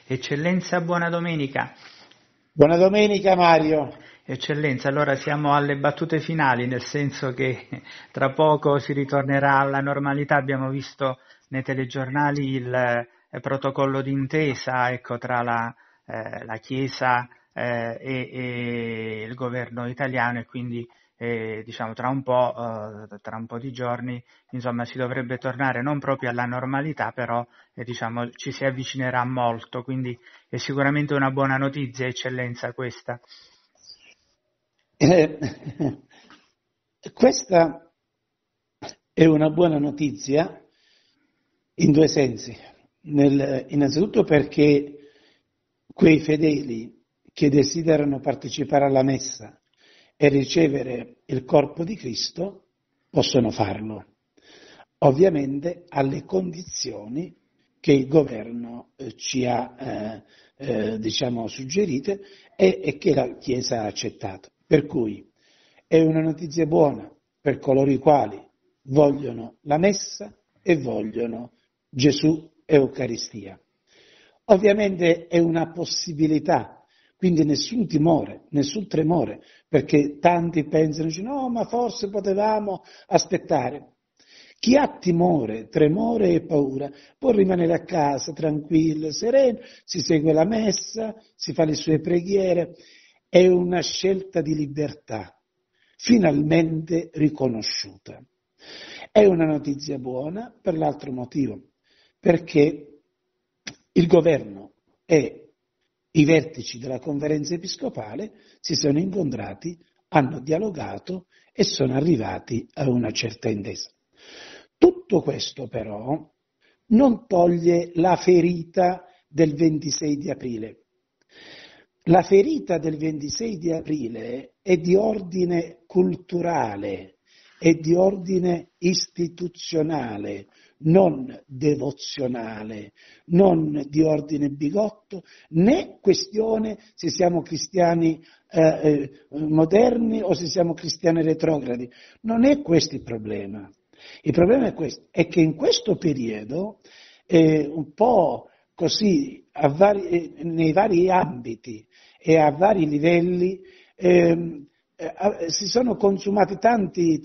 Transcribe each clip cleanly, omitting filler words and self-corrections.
Eccellenza, buona domenica. Buona domenica Mario. Eccellenza, allora siamo alle battute finali, nel senso che tra poco si ritornerà alla normalità. Abbiamo visto nei telegiornali il protocollo d'intesa, ecco, tra la Chiesa e il governo italiano, e quindi diciamo tra un po' di giorni, insomma, si dovrebbe tornare non proprio alla normalità, però diciamo ci si avvicinerà molto, quindi è sicuramente una buona notizia, Eccellenza, questa. Questa è una buona notizia in due sensi. Innanzitutto perché quei fedeli che desiderano partecipare alla messa e ricevere il corpo di Cristo possono farlo, ovviamente alle condizioni che il governo ci ha suggerite e che la Chiesa ha accettato. Per cui è una notizia buona per coloro i quali vogliono la messa e vogliono Gesù Eucaristia. Ovviamente è una possibilità, quindi nessun timore, nessun tremore, perché tanti pensano, no, ma forse potevamo aspettare. Chi ha timore, tremore e paura può rimanere a casa tranquillo, sereno, si segue la messa, si fa le sue preghiere, è una scelta di libertà, finalmente riconosciuta. È una notizia buona per l'altro motivo, perché il governo e i vertici della conferenza episcopale si sono incontrati, hanno dialogato e sono arrivati a una certa intesa. Tutto questo però non toglie la ferita del 26 di aprile. La ferita del 26 di aprile è di ordine culturale, è di ordine istituzionale, non devozionale, non di ordine bigotto, né questione se siamo cristiani moderni o se siamo cristiani retrogradi. Non è questo il problema. Il problema è questo, è che in questo periodo, un po' così, nei vari ambiti e a vari livelli, si sono consumati tanti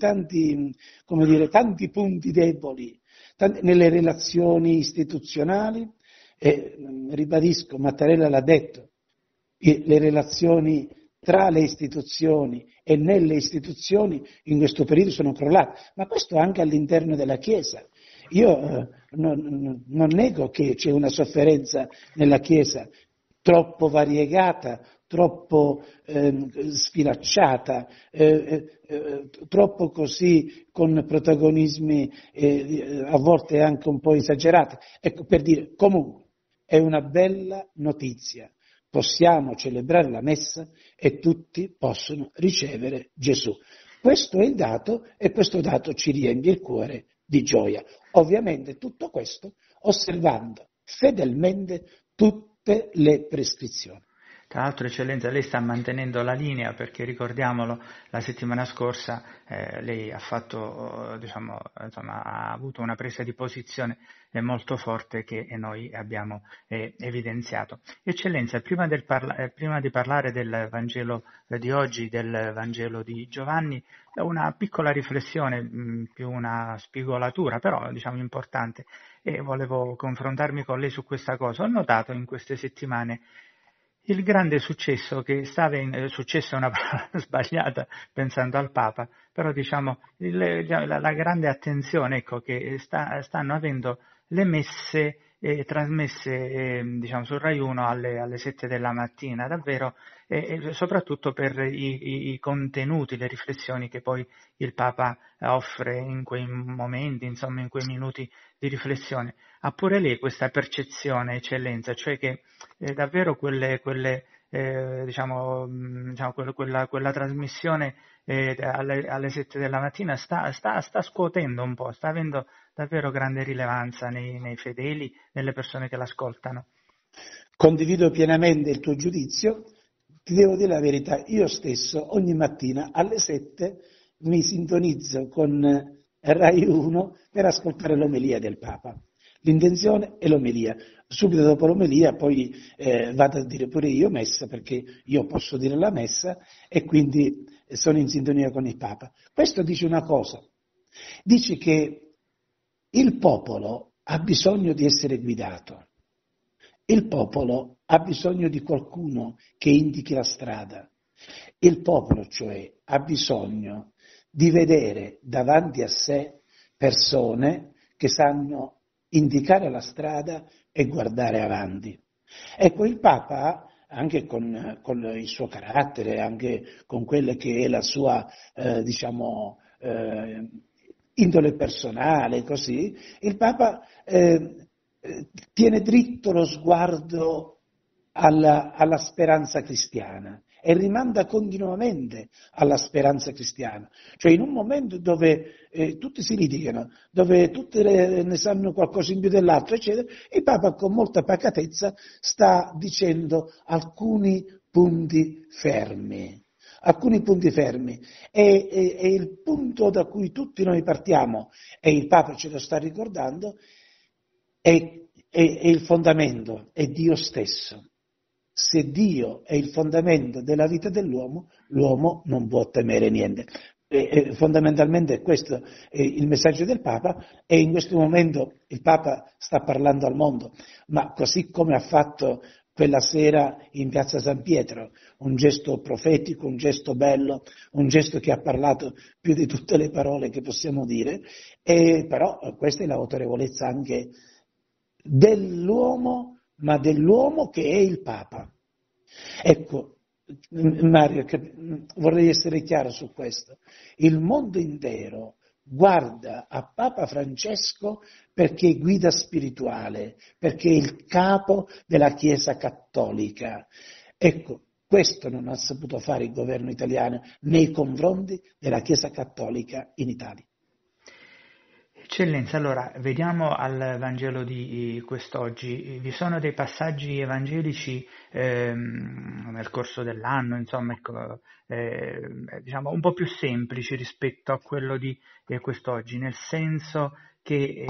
punti deboli nelle relazioni istituzionali, ribadisco, Mattarella l'ha detto, le relazioni tra le istituzioni e nelle istituzioni in questo periodo sono crollate, ma questo anche all'interno della Chiesa. Io non nego che c'è una sofferenza nella Chiesa troppo variegata, troppo sfilacciata, troppo così con protagonismi a volte anche un po' esagerati. Ecco, per dire, comunque, è una bella notizia. Possiamo celebrare la messa e tutti possono ricevere Gesù. Questo è il dato e questo dato ci riempie il cuore di gioia. Ovviamente tutto questo osservando fedelmente tutte le prescrizioni. Tra l'altro, Eccellenza, lei sta mantenendo la linea, perché ricordiamolo, la settimana scorsa lei ha fatto, ha avuto una presa di posizione molto forte che noi abbiamo evidenziato. Eccellenza, prima di parlare del Vangelo di oggi, del Vangelo di Giovanni, una piccola riflessione, più una spigolatura, però diciamo importante, e volevo confrontarmi con lei su questa cosa. Ho notato in queste settimane il grande successo che successo è una parola sbagliata pensando al Papa, però diciamo la grande attenzione, ecco, che stanno avendo le messe trasmesse su Rai 1 alle 7 della mattina, davvero, soprattutto per i contenuti, le riflessioni che poi il Papa offre in quei momenti, insomma in quei minuti di riflessione. Ha pure lei questa percezione, Eccellenza, cioè che davvero quella trasmissione alle 7 della mattina sta scuotendo un po', sta avendo davvero grande rilevanza nei fedeli, nelle persone che l'ascoltano. Condivido pienamente il tuo giudizio, ti devo dire la verità, io stesso ogni mattina alle 7 mi sintonizzo con Rai 1 per ascoltare l'omelia del Papa. l'intenzione e l'omelia. Subito dopo l'omelia poi vado a dire pure io messa, perché io posso dire la messa e quindi sono in sintonia con il Papa. Questo dice una cosa, dice che il popolo ha bisogno di essere guidato, il popolo ha bisogno di qualcuno che indichi la strada, il popolo cioè ha bisogno di vedere davanti a sé persone che sanno indicare la strada e guardare avanti. Ecco, il Papa, anche con il suo carattere, anche con quella che è la sua, indole personale, così, il Papa tiene dritto lo sguardo alla speranza cristiana e rimanda continuamente alla speranza cristiana. Cioè in un momento dove tutti si litigano, dove tutti ne sanno qualcosa in più dell'altro, eccetera, il Papa con molta pacatezza sta dicendo alcuni punti fermi. Alcuni punti fermi e il punto da cui tutti noi partiamo, e il Papa ce lo sta ricordando, è il fondamento, è Dio stesso. Se Dio è il fondamento della vita dell'uomo, l'uomo non può temere niente. Fondamentalmente questo è il messaggio del Papa e in questo momento il Papa sta parlando al mondo, ma così come ha fatto quella sera in piazza San Pietro, un gesto profetico, un gesto bello, un gesto che ha parlato più di tutte le parole che possiamo dire, e però questa è l'autorevolezza anche dell'uomo, ma dell'uomo che è il Papa. Ecco, Mario, vorrei essere chiaro su questo. Il mondo intero guarda a Papa Francesco perché è guida spirituale, perché è il capo della Chiesa cattolica. Ecco, questo non ha saputo fare il governo italiano nei confronti della Chiesa cattolica in Italia. Eccellenza, allora vediamo al Vangelo di quest'oggi. Vi sono dei passaggi evangelici nel corso dell'anno, insomma, ecco, diciamo un po' più semplici rispetto a quello di quest'oggi, nel senso che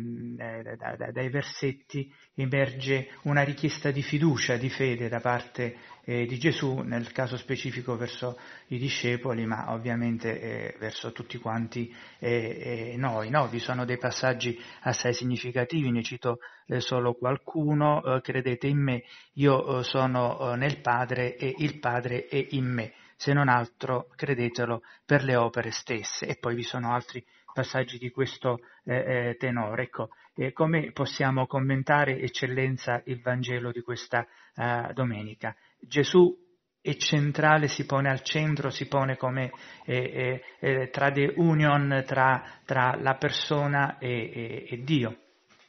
dai versetti emerge una richiesta di fiducia, di fede da parte di Gesù, nel caso specifico verso i discepoli, ma ovviamente verso tutti quanti noi. No? Vi sono dei passaggi assai significativi, ne cito solo qualcuno. Credete in me, io sono nel Padre e il Padre è in me, se non altro credetelo per le opere stesse. E poi vi sono altri passaggi di questo tenore. Ecco, come possiamo commentare, Eccellenza, il Vangelo di questa domenica? Gesù è centrale, si pone al centro, si pone come trade union tra la persona e Dio.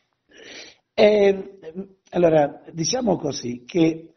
Allora, diciamo così, che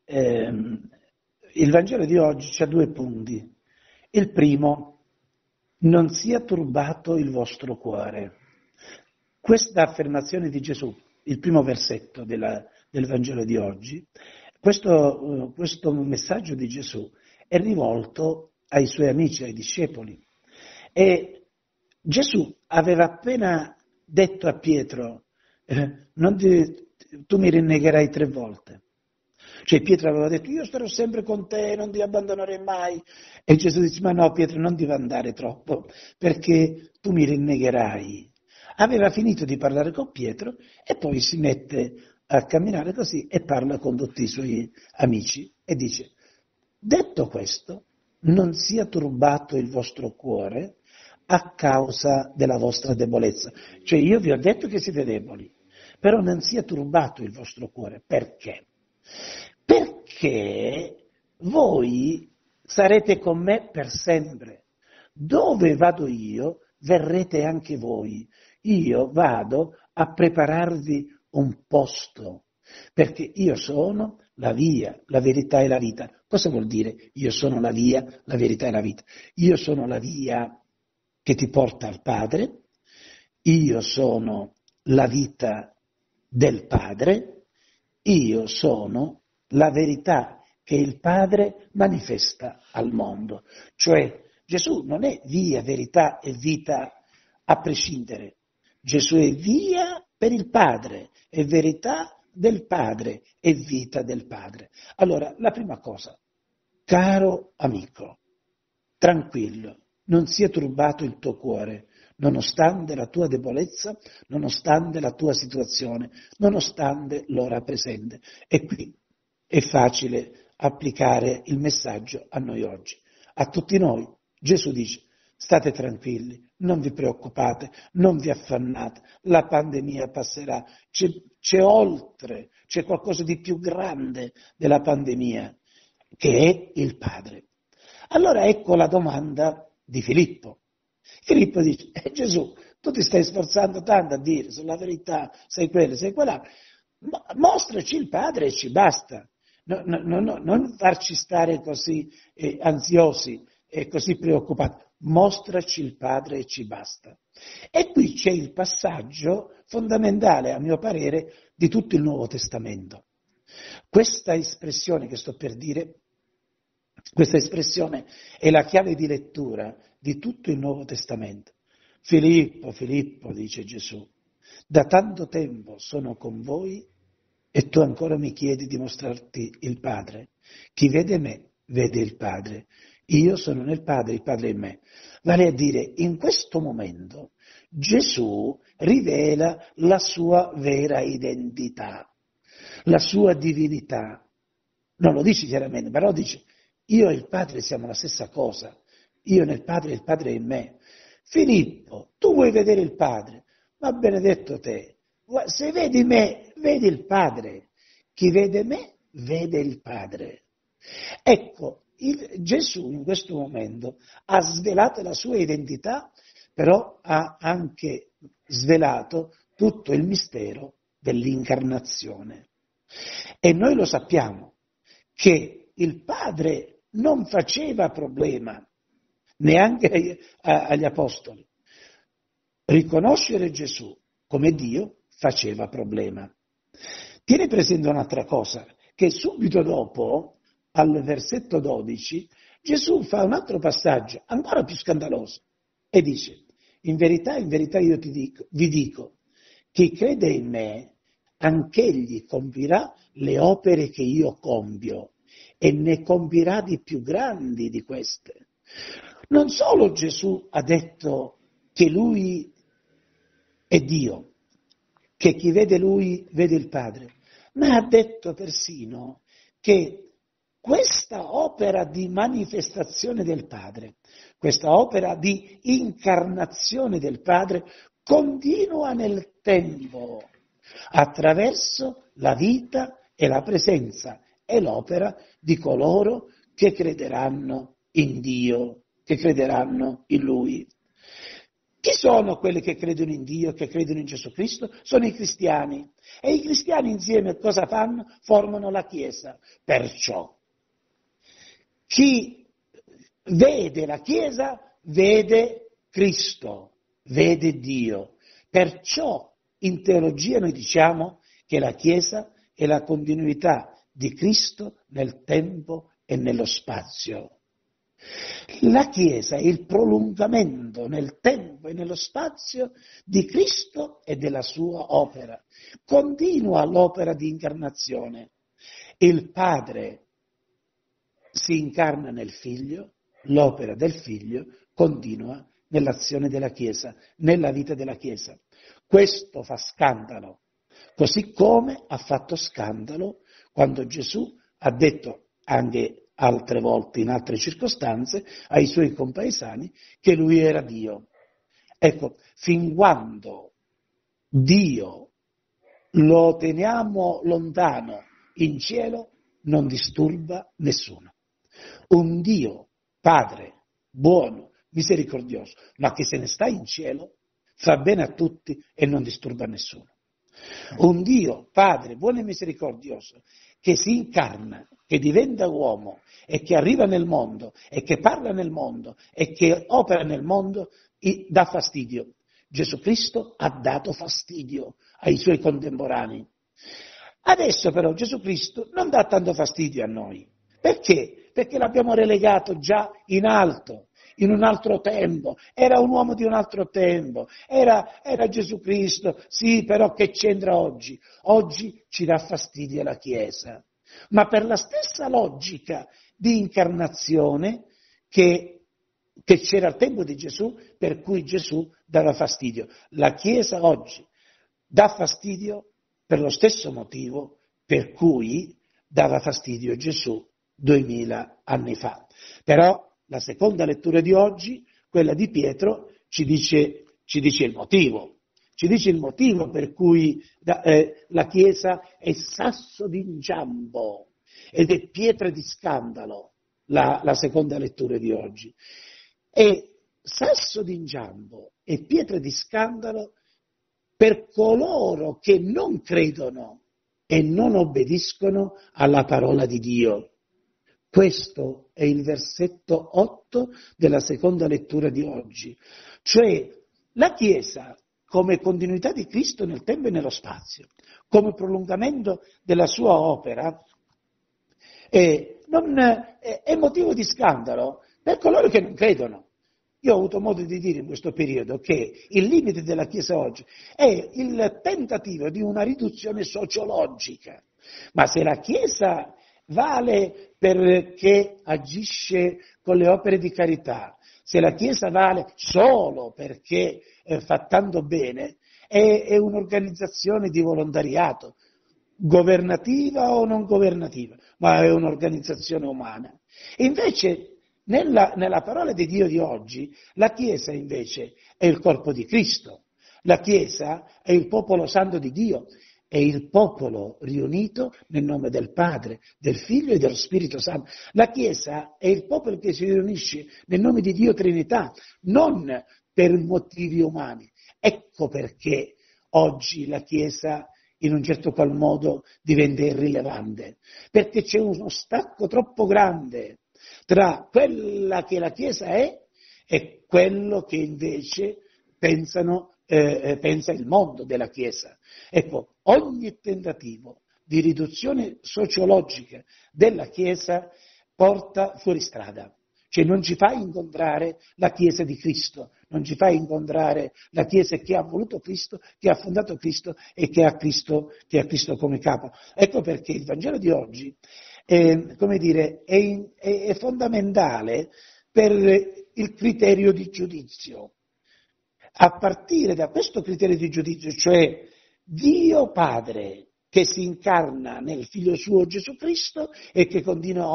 il Vangelo di oggi ha due punti. Il primo, non sia turbato il vostro cuore. Questa affermazione di Gesù, il primo versetto del Vangelo di oggi, questo messaggio di Gesù è rivolto ai suoi amici, ai discepoli. E Gesù aveva appena detto a Pietro, tu mi rinnegherai 3 volte. Cioè Pietro aveva detto, io starò sempre con te, non ti abbandonerei mai. E Gesù dice, ma no Pietro, non ti andare troppo, perché tu mi rinnegherai. Aveva finito di parlare con Pietro e poi si mette a camminare così e parla con tutti i suoi amici e dice, detto questo, non sia turbato il vostro cuore a causa della vostra debolezza. Cioè io vi ho detto che siete deboli, però non sia turbato il vostro cuore. Perché? Perché voi sarete con me per sempre. Dove vado io, verrete anche voi. Io vado a prepararvi un posto, perché io sono la via, la verità e la vita. Cosa vuol dire io sono la via, la verità e la vita? Io sono la via che ti porta al Padre, io sono la vita del Padre, io sono la verità che il Padre manifesta al mondo. Cioè Gesù non è via, verità e vita a prescindere. Gesù è via per il Padre, è verità del Padre, è vita del Padre. Allora, la prima cosa, caro amico, tranquillo, non sia turbato il tuo cuore, nonostante la tua debolezza, nonostante la tua situazione, nonostante l'ora presente. E qui è facile applicare il messaggio a noi oggi. A tutti noi Gesù dice: state tranquilli, non vi preoccupate, non vi affannate, la pandemia passerà, c'è oltre, c'è qualcosa di più grande della pandemia, che è il Padre. Allora ecco la domanda di Filippo. Filippo dice: Gesù, tu ti stai sforzando tanto a dire sulla verità, sei quello, sei quella, mostraci il Padre e ci basta. Non farci stare così ansiosi e così preoccupati. Mostraci il Padre e ci basta. E qui c'è il passaggio fondamentale, a mio parere, di tutto il Nuovo Testamento. Questa espressione che sto per dire, questa espressione è la chiave di lettura di tutto il Nuovo Testamento. Filippo, Filippo, dice Gesù, da tanto tempo sono con voi e tu ancora mi chiedi di mostrarti il Padre. Chi vede me, vede il Padre. Io sono nel Padre, il Padre in me. Vale a dire, in questo momento Gesù rivela la sua vera identità, la sua divinità. Non lo dice chiaramente, però dice: io e il Padre siamo la stessa cosa. Io nel Padre e il Padre in me. Filippo, tu vuoi vedere il Padre? Ma benedetto te, se vedi me, vedi il Padre. Chi vede me, vede il Padre. Ecco, Gesù in questo momento ha svelato la sua identità, però ha anche svelato tutto il mistero dell'incarnazione. E noi lo sappiamo, che il Padre non faceva problema, neanche agli Apostoli. Riconoscere Gesù come Dio faceva problema. Tieni presente un'altra cosa, che subito dopo, al versetto 12, Gesù fa un altro passaggio ancora più scandaloso e dice: in verità io vi dico, chi crede in me, anch'egli compirà le opere che io compio e ne compirà di più grandi di queste. Non solo Gesù ha detto che lui è Dio, che chi vede lui vede il Padre, ma ha detto persino che questa opera di manifestazione del Padre, questa opera di incarnazione del Padre, continua nel tempo, attraverso la vita e la presenza e l'opera di coloro che crederanno in Dio, che crederanno in Lui. Chi sono quelli che credono in Dio, che credono in Gesù Cristo? Sono i cristiani. E i cristiani insieme cosa fanno? Formano la Chiesa. Perciò chi vede la Chiesa vede Cristo, vede Dio. Perciò in teologia noi diciamo che la Chiesa è la continuità di Cristo nel tempo e nello spazio. La Chiesa è il prolungamento nel tempo e nello spazio di Cristo e della sua opera. Continua l'opera di incarnazione. Il Padre si incarna nel Figlio, l'opera del Figlio continua nell'azione della Chiesa, nella vita della Chiesa. Questo fa scandalo, così come ha fatto scandalo quando Gesù ha detto anche altre volte, in altre circostanze, ai suoi compaesani che lui era Dio. Ecco, fin quando Dio lo teniamo lontano in cielo, non disturba nessuno. Un Dio, Padre, buono, misericordioso, ma che se ne sta in cielo, fa bene a tutti e non disturba nessuno. Un Dio, Padre, buono e misericordioso, che si incarna, che diventa uomo e che arriva nel mondo e che parla nel mondo e che opera nel mondo, dà fastidio. Gesù Cristo ha dato fastidio ai suoi contemporanei. Adesso però Gesù Cristo non dà tanto fastidio a noi. Perché? Perché l'abbiamo relegato già in alto in un altro tempo, era un uomo di un altro tempo, era Gesù Cristo, sì, però che c'entra oggi? Oggi ci dà fastidio la Chiesa, ma per la stessa logica di incarnazione che c'era al tempo di Gesù, per cui Gesù dava fastidio. La Chiesa oggi dà fastidio per lo stesso motivo per cui dava fastidio Gesù 2000 anni fa. Però la seconda lettura di oggi, quella di Pietro, ci dice il motivo. Ci dice il motivo per cui la Chiesa è sasso d'inciampo ed è pietra di scandalo, la seconda lettura di oggi. È sasso d'inciampo e pietra di scandalo per coloro che non credono e non obbediscono alla parola di Dio. Questo è il versetto 8 della seconda lettura di oggi. Cioè, la Chiesa, come continuità di Cristo nel tempo e nello spazio, come prolungamento della sua opera, è motivo di scandalo per coloro che non credono. Io ho avuto modo di dire in questo periodo che il limite della Chiesa oggi è il tentativo di una riduzione sociologica. Ma se la Chiesa vale perché agisce con le opere di carità, se la Chiesa vale solo perché fa tanto bene, è un'organizzazione di volontariato, governativa o non governativa, ma è un'organizzazione umana. E invece nella parola di Dio di oggi, la Chiesa invece è il corpo di Cristo, la Chiesa è il popolo santo di Dio, è il popolo riunito nel nome del Padre, del Figlio e dello Spirito Santo. La Chiesa è il popolo che si riunisce nel nome di Dio Trinità, non per motivi umani. Ecco perché oggi la Chiesa in un certo qual modo diventa irrilevante, perché c'è uno stacco troppo grande tra quella che la Chiesa è e quello che invece pensa il mondo della Chiesa. Ecco, ogni tentativo di riduzione sociologica della Chiesa porta fuori strada. Cioè non ci fa incontrare la Chiesa di Cristo, non ci fa incontrare la Chiesa che ha voluto Cristo, che ha fondato Cristo e che ha Cristo come capo. Ecco perché il Vangelo di oggi è fondamentale per il criterio di giudizio. A partire da questo criterio di giudizio, cioè Dio Padre che si incarna nel Figlio suo Gesù Cristo e che continua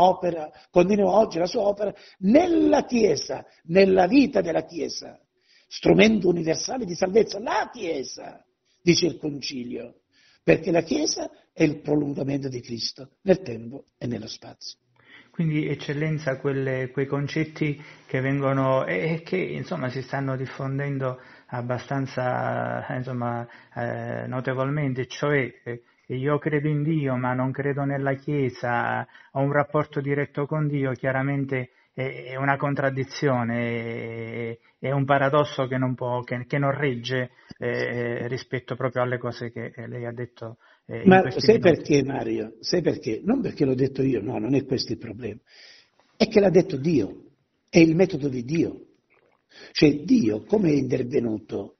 oggi la sua opera nella Chiesa, nella vita della Chiesa, strumento universale di salvezza, la Chiesa, dice il Concilio, perché la Chiesa è il prolungamento di Cristo nel tempo e nello spazio. Quindi, eccellenza, quei concetti che vengono e che insomma si stanno diffondendo abbastanza notevolmente, cioè io credo in Dio ma non credo nella Chiesa, ho un rapporto diretto con Dio, chiaramente è una contraddizione, è un paradosso che non regge rispetto proprio alle cose che lei ha detto in Ma questi sai minuti. perché, Mario? Sai perché? Non perché l'ho detto io, no, non è questo il problema. È che l'ha detto Dio, è il metodo di Dio. Cioè Dio come è intervenuto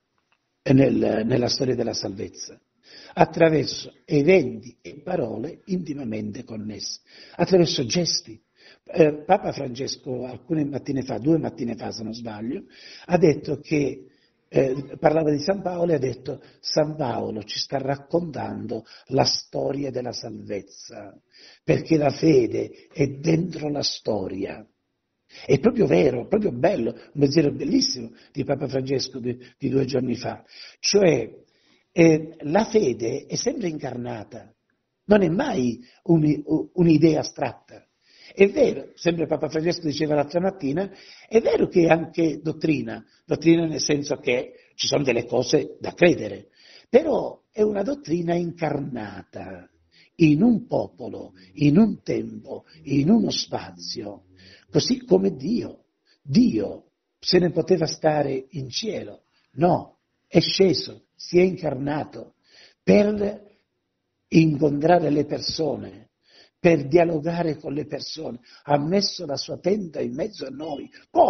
nella storia della salvezza? Attraverso eventi e parole intimamente connesse, attraverso gesti. Papa Francesco alcune mattine fa, 2 mattine fa se non sbaglio, ha detto che parlava di San Paolo e ha detto San Paolo ci sta raccontando la storia della salvezza, perché la fede è dentro la storia. È proprio vero, proprio bello, un pensiero bellissimo di Papa Francesco di 2 giorni fa. Cioè, la fede è sempre incarnata, non è mai un'idea astratta. È vero, sempre Papa Francesco diceva l'altra mattina, è vero che è anche dottrina nel senso che ci sono delle cose da credere, però è una dottrina incarnata in un popolo, in un tempo, in uno spazio, così come Dio. Dio se ne poteva stare in cielo, no, è sceso, si è incarnato per incontrare le persone, per dialogare con le persone, ha messo la sua tenda in mezzo a noi. Come?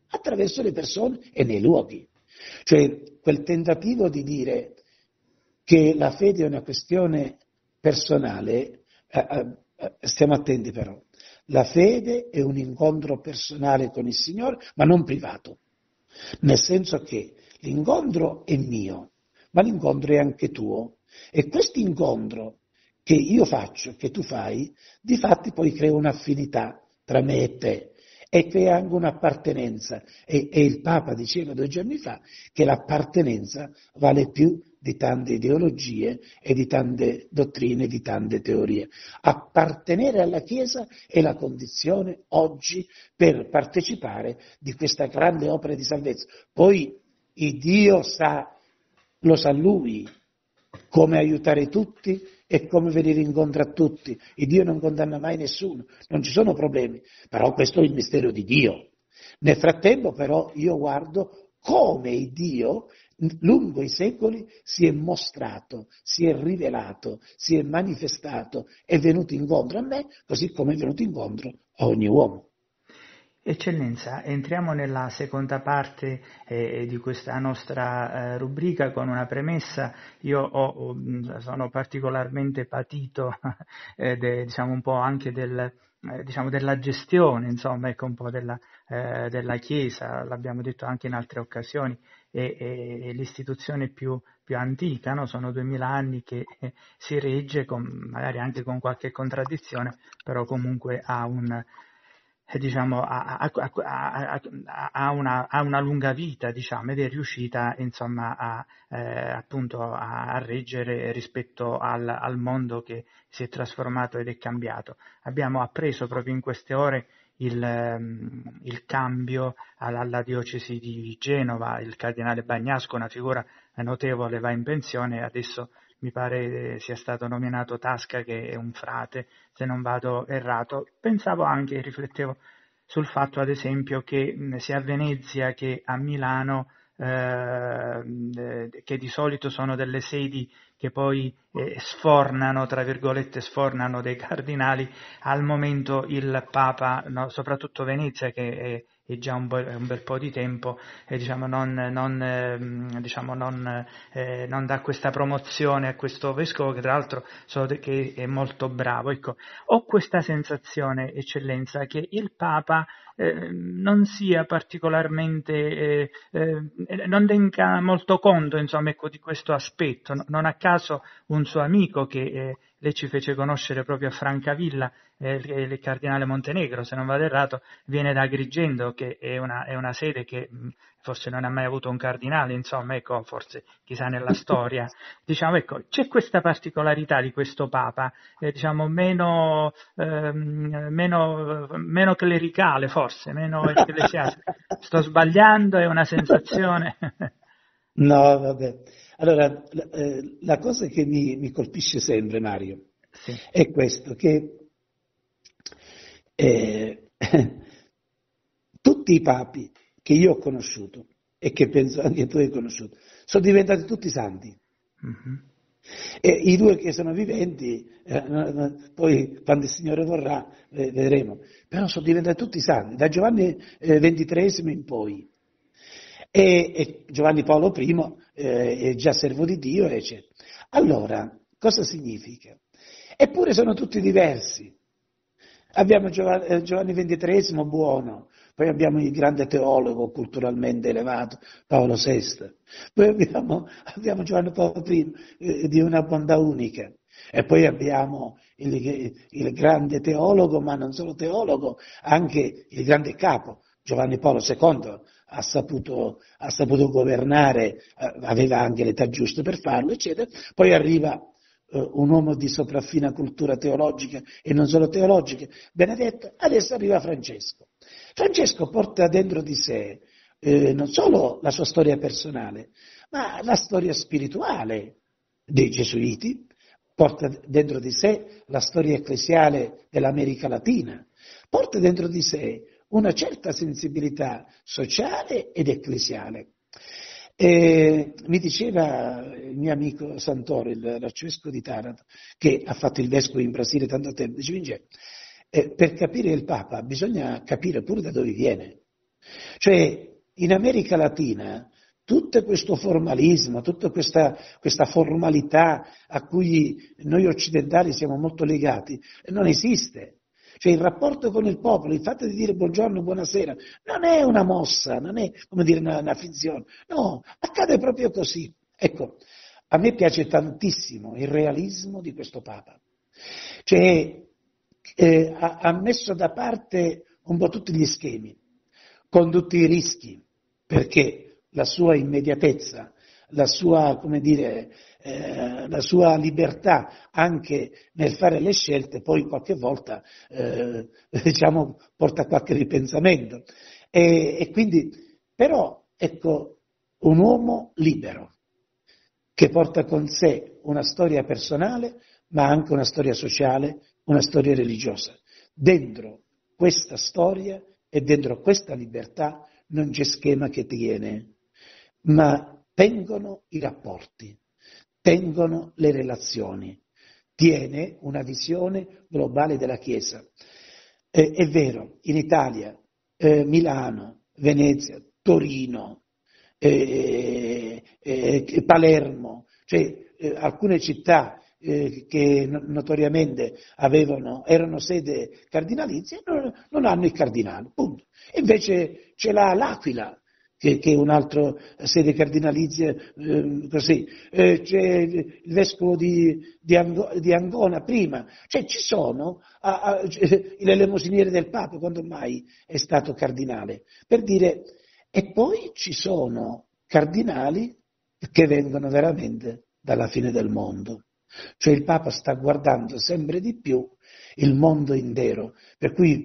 attraverso le persone e nei luoghi. Cioè quel tentativo di dire che la fede è una questione personale, stiamo attenti però, la fede è un incontro personale con il Signore, ma non privato, nel senso che l'incontro è mio, ma l'incontro è anche tuo, e questo incontro che io faccio, che tu fai, di fatti poi crea un'affinità tra me e te, e crea anche un'appartenenza, e il Papa diceva 2 giorni fa che l'appartenenza vale più di tante ideologie e di tante dottrine, di tante teorie. Appartenere alla Chiesa è la condizione oggi per partecipare di questa grande opera di salvezza. Poi il Dio lo sa Lui, come aiutare tutti e come venire incontro a tutti. Il Dio non condanna mai nessuno, non ci sono problemi, però questo è il mistero di Dio. Nel frattempo però io guardo come il Dio lungo i secoli si è mostrato, si è rivelato, si è manifestato, è venuto incontro a me, così come è venuto incontro a ogni uomo. Eccellenza, entriamo nella seconda parte di questa nostra rubrica con una premessa. Io sono particolarmente patito, diciamo un po' anche diciamo della gestione, insomma, ecco, un po' della Chiesa, l'abbiamo detto anche in altre occasioni, e l'istituzione più antica, no? Sono 2000 anni che si regge, magari anche con qualche contraddizione, però comunque ha diciamo, ha una lunga vita, diciamo, ed è riuscita, insomma, appunto a reggere rispetto al mondo che si è trasformato ed è cambiato. Abbiamo appreso proprio in queste ore il cambio alla diocesi di Genova. Il cardinale Bagnasco, una figura notevole, va in pensione, adesso mi pare sia stato nominato Tasca, che è un frate, se non vado errato. Pensavo anche, riflettevo sul fatto, ad esempio, che sia a Venezia che a Milano, che di solito sono delle sedi che poi sfornano, tra virgolette, sfornano dei cardinali, al momento il Papa, no, soprattutto Venezia, che è già un bel po' di tempo, diciamo, non dà questa promozione a questo vescovo, che tra l'altro so che è molto bravo. Ecco, ho questa sensazione, Eccellenza, che il Papa non sia particolarmente, non tenga molto conto, insomma, ecco, di questo aspetto. Non a caso un suo amico che lei ci fece conoscere proprio a Francavilla, il cardinale Montenegro, se non vado errato, viene da Agrigento, che è una sede che forse non ha mai avuto un cardinale, insomma, ecco, forse chissà nella storia. Diciamo, ecco, c'è questa particolarità di questo Papa, diciamo, meno clericale, forse, meno ecclesiastico. Sto sbagliando, è una sensazione? No, vabbè. Allora, la cosa che mi colpisce sempre, Mario, Sì. è questo, che tutti i papi che io ho conosciuto e che penso anche tu hai conosciuto, sono diventati tutti santi. Mm-hmm. E i 2 che sono viventi, poi quando il Signore vorrà, vedremo, però sono diventati tutti santi, da Giovanni XXIII in poi. E Giovanni Paolo I è già servo di Dio, eccetera. Allora, cosa significa? Eppure sono tutti diversi. Abbiamo Giovanni XXIII buono, poi abbiamo il grande teologo culturalmente elevato, Paolo VI, poi abbiamo Giovanni Paolo I di una bontà unica, e poi abbiamo il grande teologo, ma non solo teologo, anche il grande capo, Giovanni Paolo II. Ha saputo governare, aveva anche l'età giusta per farlo, eccetera. Poi arriva un uomo di sopraffina cultura teologica e non solo teologica, Benedetto. Adesso arriva Francesco. Francesco porta dentro di sé non solo la sua storia personale, ma la storia spirituale dei Gesuiti, porta dentro di sé la storia ecclesiale dell'America Latina, porta dentro di sé una certa sensibilità sociale ed ecclesiale. Mi diceva il mio amico Santoro, l'arcivescovo di Taranto, che ha fatto il vescovo in Brasile tanto tempo, diceva, per capire il Papa bisogna capire pure da dove viene. Cioè, in America Latina tutto questo formalismo, tutta questa formalità a cui noi occidentali siamo molto legati, non esiste. Cioè il rapporto con il popolo, il fatto di dire buongiorno, buonasera, non è una mossa, non è come dire una finzione, no, accade proprio così. Ecco, a me piace tantissimo il realismo di questo Papa. Cioè, ha messo da parte un po' tutti gli schemi, con tutti i rischi, perché la sua immediatezza, la sua, come dire, la sua libertà anche nel fare le scelte, poi qualche volta, diciamo, porta a qualche ripensamento. E quindi, però, ecco, un uomo libero, che porta con sé una storia personale, ma anche una storia sociale, una storia religiosa. Dentro questa storia e dentro questa libertà non c'è schema che tiene, ma tengono i rapporti, tengono le relazioni, tiene una visione globale della Chiesa. È vero, in Italia, Milano, Venezia, Torino, Palermo, cioè alcune città che notoriamente erano sede cardinalizia, non hanno il cardinale, punto. Invece ce l'ha l'Aquila, che è un altro sede cardinalizia, così. C'è il vescovo di Ancona prima, cioè ci sono l'elemosiniere del Papa, quando mai è stato cardinale, per dire, e poi ci sono cardinali che vengono veramente dalla fine del mondo. Cioè il Papa sta guardando sempre di più il mondo intero, per cui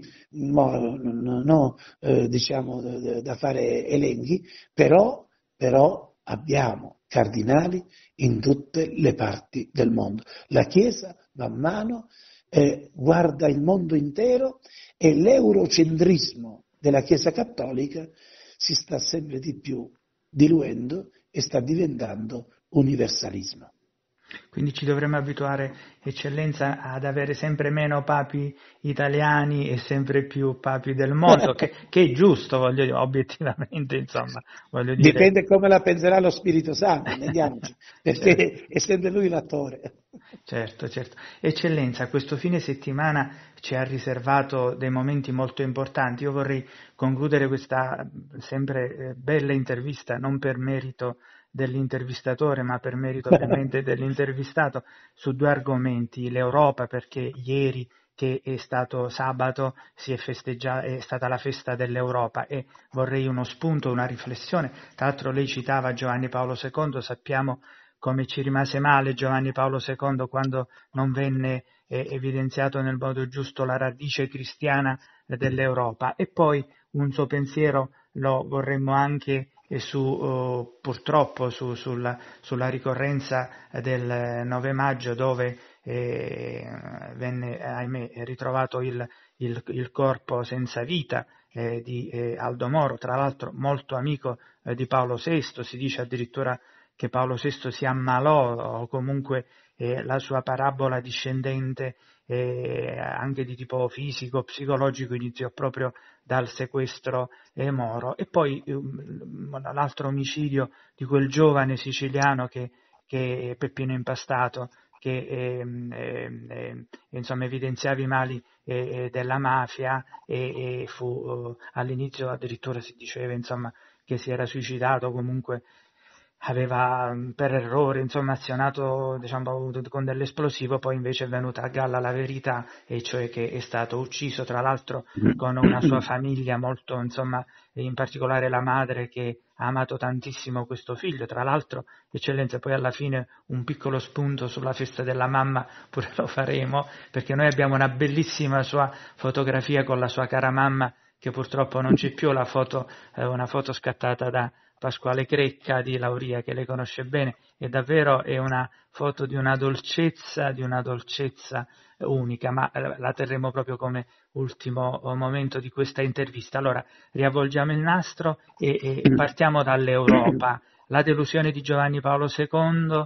diciamo da fare elenchi, però abbiamo cardinali in tutte le parti del mondo. La Chiesa man mano guarda il mondo intero e l'eurocentrismo della Chiesa cattolica si sta sempre di più diluendo e sta diventando universalismo. Quindi ci dovremmo abituare, Eccellenza, ad avere sempre meno papi italiani e sempre più papi del mondo, che è giusto, voglio dire, obiettivamente, insomma, voglio dire. Dipende come la penserà lo Spirito Santo, intendiamoci, perché certo, è sempre lui l'attore. Certo. Eccellenza, questo fine settimana ci ha riservato dei momenti molto importanti. Io vorrei concludere questa sempre bella intervista, non per merito dell'intervistatore, ma per merito ovviamente dell'intervistato, su due argomenti: l'Europa, perché ieri, che è stato sabato, è stata la festa dell'Europa, e vorrei uno spunto, una riflessione. Tra l'altro lei citava Giovanni Paolo II, sappiamo come ci rimase male Giovanni Paolo II quando non venne evidenziato nel modo giusto la radice cristiana dell'Europa. E poi un suo pensiero lo vorremmo anche purtroppo sulla ricorrenza del 9 maggio, dove venne, ahimè, ritrovato il corpo senza vita di Aldo Moro, tra l'altro molto amico di Paolo VI. Si dice addirittura che Paolo VI si ammalò, o comunque la sua parabola discendente anche di tipo fisico, psicologico, iniziò proprio dal sequestro Moro. E poi l'altro omicidio di quel giovane siciliano che è Peppino Impastato, che insomma evidenziava i mali della mafia, e fu all'inizio addirittura si diceva, insomma, che si era suicidato, comunque aveva per errore, insomma, azionato, diciamo, con dell'esplosivo. Poi invece è venuta a galla la verità, e cioè che è stato ucciso, tra l'altro con una sua famiglia molto, insomma, in particolare la madre, che ha amato tantissimo questo figlio. Tra l'altro, Eccellenza, poi alla fine un piccolo spunto sulla festa della mamma pure lo faremo, perché noi abbiamo una bellissima sua fotografia con la sua cara mamma, che purtroppo non c'è più, una foto scattata da Pasquale Crecca di Lauria, che lei conosce bene, e davvero è una foto di una dolcezza unica, ma la terremo proprio come ultimo momento di questa intervista. Allora, riavvolgiamo il nastro e partiamo dall'Europa. La delusione di Giovanni Paolo II,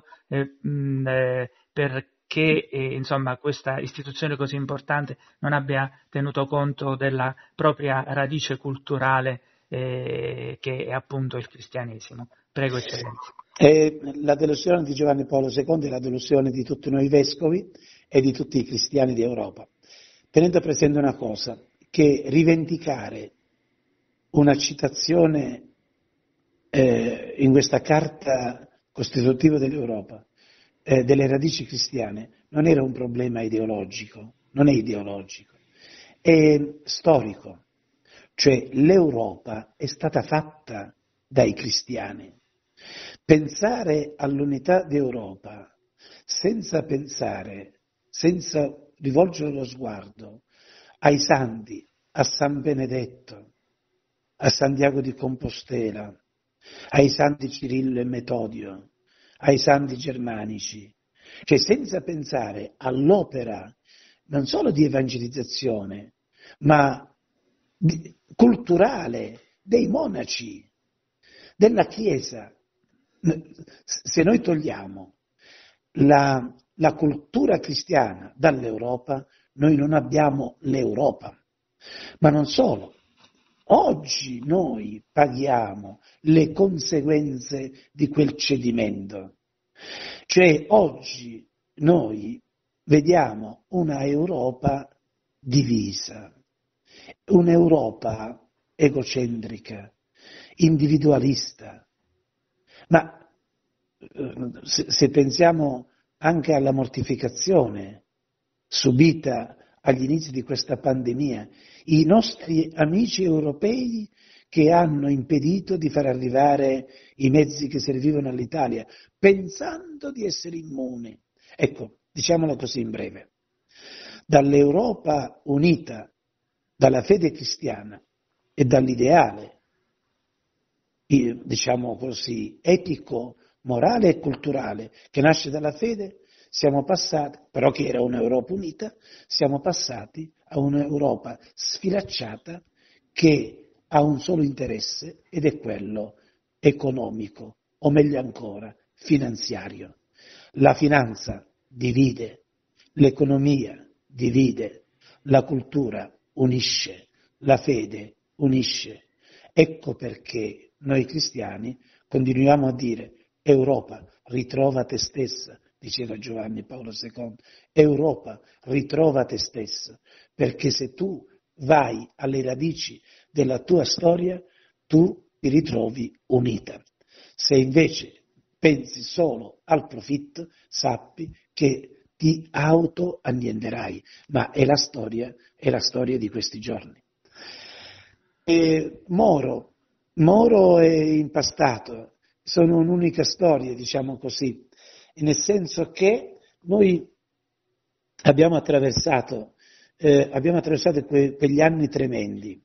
perché insomma questa istituzione così importante non abbia tenuto conto della propria radice culturale che è appunto il cristianesimo. Prego, Eccellenza. La delusione di Giovanni Paolo II è la delusione di tutti noi vescovi e di tutti i cristiani d'Europa. Tenendo presente una cosa, che rivendicare una citazione in questa carta costitutiva dell'Europa delle radici cristiane non era un problema ideologico, non è ideologico, è storico. Cioè l'Europa è stata fatta dai cristiani. Pensare all'unità d'Europa senza rivolgere lo sguardo ai santi, a San Benedetto, a Santiago di Compostela, ai santi Cirillo e Metodio, ai santi germanici, cioè senza pensare all'opera non solo di evangelizzazione, ma culturale dei monaci, della Chiesa. Se noi togliamo la cultura cristiana dall'Europa, noi non abbiamo l'Europa. Ma non solo. Oggi noi paghiamo le conseguenze di quel cedimento. Cioè oggi noi vediamo una Europa divisa, un'Europa egocentrica, individualista. Ma se pensiamo anche alla mortificazione subita agli inizi di questa pandemia, i nostri amici europei che hanno impedito di far arrivare i mezzi che servivano all'Italia, pensando di essere immuni. Ecco, diciamolo così in breve. Dall'Europa unita, dalla fede cristiana e dall'ideale, diciamo così, etico, morale e culturale che nasce dalla fede, siamo passati, però che era un'Europa unita, siamo passati a un'Europa sfilacciata che ha un solo interesse ed è quello economico, o meglio ancora, finanziario. La finanza divide, l'economia divide, la cultura unisce, la fede unisce. Ecco perché noi cristiani continuiamo a dire: Europa, ritrova te stessa, diceva Giovanni Paolo II. Europa, ritrova te stessa, perché se tu vai alle radici della tua storia, tu ti ritrovi unita. Se invece pensi solo al profitto, sappi che ti auto-annienterai, ma è la storia di questi giorni. Moro è impastato, sono un'unica storia, diciamo così, nel senso che noi abbiamo attraversato quegli anni tremendi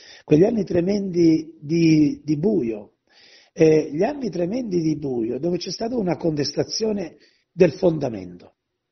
di buio, gli anni tremendi di buio dove c'è stata una contestazione del fondamento.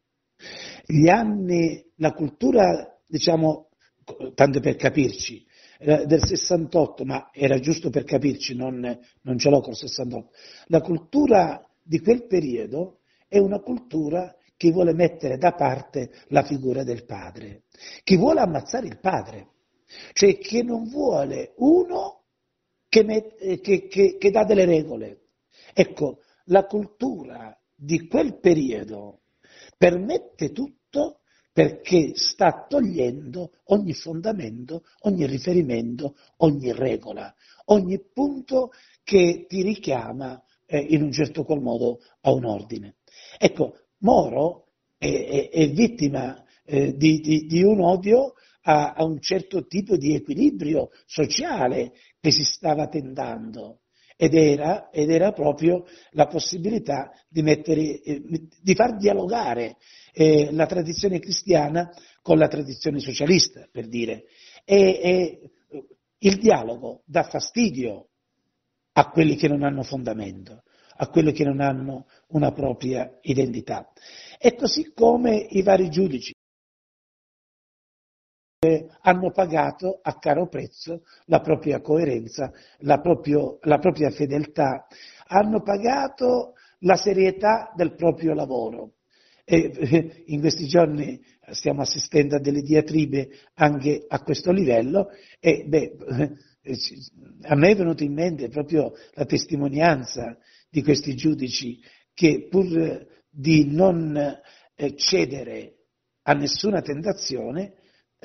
La cultura, diciamo, tanto per capirci, del 68, ma era giusto per capirci, non ce l'ho col 68, la cultura di quel periodo è una cultura che vuole mettere da parte la figura del padre, che vuole ammazzare il padre, cioè che non vuole uno che dà delle regole. Ecco, la cultura di quel periodo permette tutto perché sta togliendo ogni fondamento, ogni riferimento, ogni regola, ogni punto che ti richiama in un certo qual modo a un ordine. Ecco, Moro è vittima di un odio a un certo tipo di equilibrio sociale che si stava tentando. Ed era proprio la possibilità di far dialogare la tradizione cristiana con la tradizione socialista, per dire. E il dialogo dà fastidio a quelli che non hanno fondamento, a quelli che non hanno una propria identità. E così come i vari giudici hanno pagato a caro prezzo la propria coerenza, la propria fedeltà, hanno pagato la serietà del proprio lavoro. E in questi giorni stiamo assistendo a delle diatribe anche a questo livello e a me è venuto in mente proprio la testimonianza di questi giudici che pur di non cedere a nessuna tentazione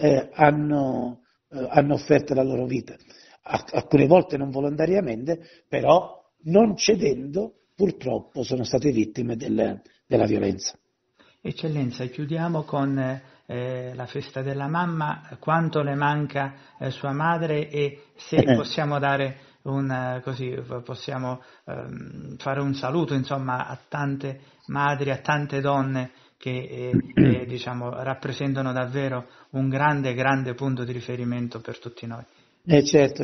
hanno offerto la loro vita, alcune volte non volontariamente, però non cedendo purtroppo sono state vittime della violenza. Eccellenza, chiudiamo con la festa della mamma, quanto le manca sua madre e se possiamo dare possiamo fare un saluto insomma a tante madri, a tante donne che diciamo rappresentano davvero un grande, grande punto di riferimento per tutti noi. Certo.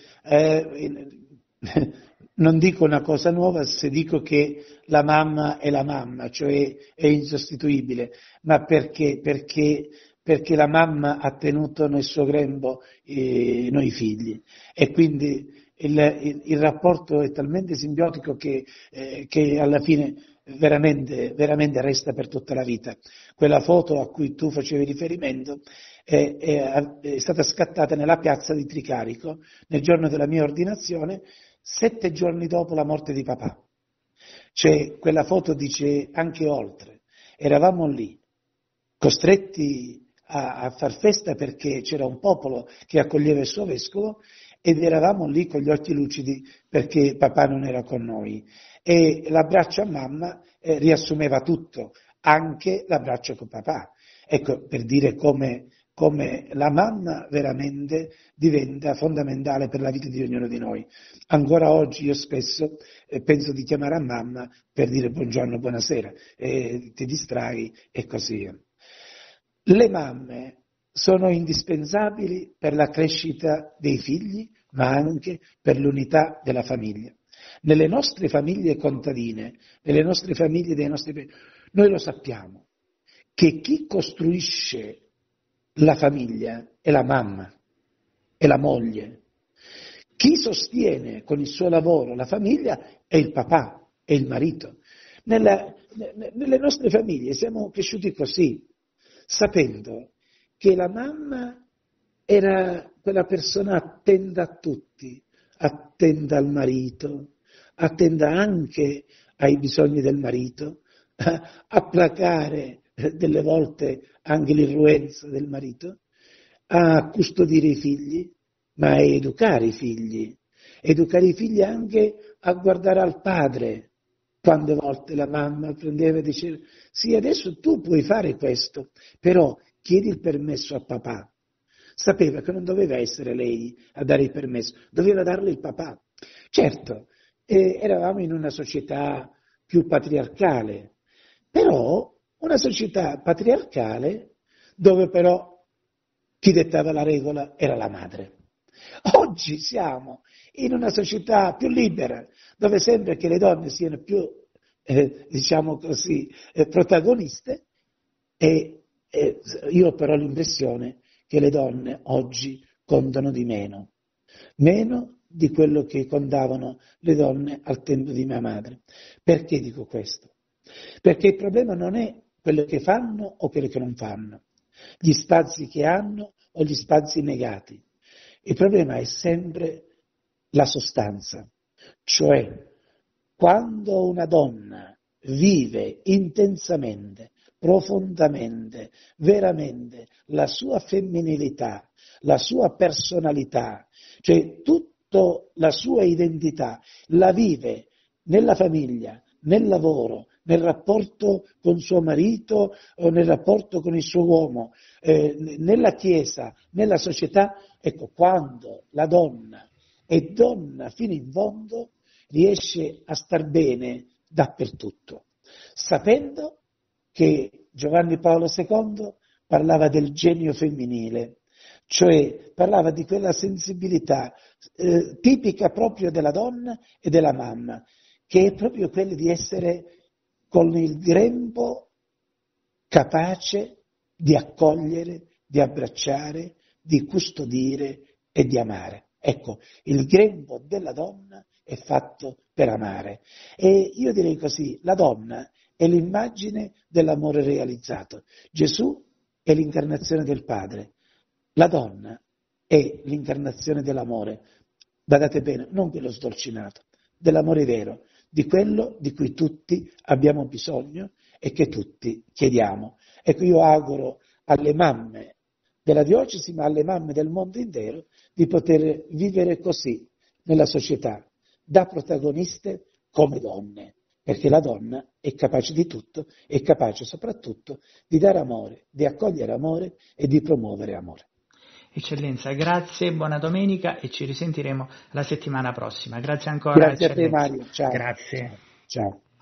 Non dico una cosa nuova se dico che la mamma è la mamma, cioè è insostituibile, ma perché la mamma ha tenuto nel suo grembo noi figli e quindi il rapporto è talmente simbiotico che alla fine veramente resta per tutta la vita. Quella foto a cui tu facevi riferimento è stata scattata nella piazza di Tricarico nel giorno della mia ordinazione, 7 giorni dopo la morte di papà. Cioè, quella foto dice anche oltre. Eravamo lì, costretti a far festa perché c'era un popolo che accoglieva il suo vescovo ed eravamo lì con gli occhi lucidi perché papà non era con noi. E l'abbraccio a mamma riassumeva tutto, anche l'abbraccio con papà. Ecco, per dire come la mamma veramente diventa fondamentale per la vita di ognuno di noi. Ancora oggi io spesso penso di chiamare a mamma per dire buongiorno, buonasera, ti distrai e così via. Le mamme sono indispensabili per la crescita dei figli, ma anche per l'unità della famiglia. Nelle nostre famiglie contadine, nelle nostre famiglie noi lo sappiamo, che chi costruisce la famiglia è la mamma, è la moglie. Chi sostiene con il suo lavoro la famiglia è il papà, è il marito. Nelle nostre famiglie siamo cresciuti così, sapendo che la mamma era quella persona attenta a tutti, attenta al marito, attenta anche ai bisogni del marito, a placare delle volte anche l'irruenza del marito, a custodire i figli, ma a educare i figli anche a guardare al padre. Quante volte la mamma prendeva e diceva, sì, adesso tu puoi fare questo, però chiedi il permesso a papà. Sapeva che non doveva essere lei a dare il permesso, doveva darle il papà. Certo, eravamo in una società più patriarcale, però una società patriarcale dove però chi dettava la regola era la madre. Oggi siamo in una società più libera, dove sembra che le donne siano più, diciamo così, protagoniste, e io ho però l'impressione che le donne oggi contano di meno di quello che contavano le donne al tempo di mia madre. Perché dico questo? Perché il problema non è quello che fanno o quello che non fanno, gli spazi che hanno o gli spazi negati. Il problema è sempre la sostanza, cioè quando una donna vive intensamente, profondamente, veramente la sua femminilità, la sua personalità, cioè tutta la sua identità, la vive nella famiglia, nel lavoro, nel rapporto con suo marito o nel rapporto con il suo uomo, nella chiesa, nella società, ecco, quando la donna è donna fino in fondo, riesce a star bene dappertutto, sapendo che Giovanni Paolo II parlava del genio femminile, cioè parlava di quella sensibilità tipica proprio della donna e della mamma, che è proprio quella di essere con il grembo capace di accogliere, di abbracciare, di custodire e di amare. Ecco, il grembo della donna è fatto per amare. E io direi così, la donna è l'immagine dell'amore realizzato. Gesù è l'incarnazione del Padre. La donna è l'incarnazione dell'amore, badate bene, non quello sdolcinato, dell'amore vero, di quello di cui tutti abbiamo bisogno e che tutti chiediamo. Ecco, io auguro alle mamme della diocesi, ma alle mamme del mondo intero, di poter vivere così nella società, da protagoniste come donne, perché la donna è capace di tutto, è capace soprattutto di dare amore, di accogliere amore e di promuovere amore. Eccellenza, grazie, buona domenica e ci risentiremo la settimana prossima. Grazie ancora, Grazie a te Eccellenza. Mario, ciao, Grazie. ciao, ciao.